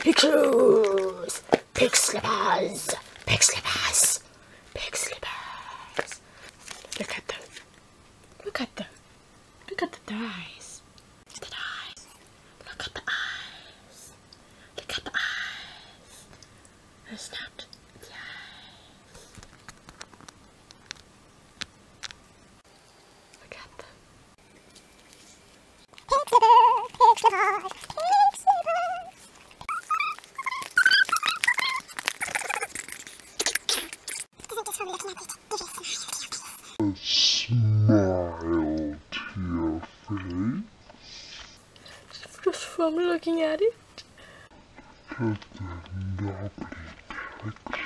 shoes, pig slippers, pig slippers, pig slippers. Look at them. Look at them. Look at the eyes. The eyes. Look at the eyes. Look at the eyes. There's not the eyes. Look at them. Pig slippers, pig slippers, A smile to your face. Just from looking at it. Look at the lovely texture.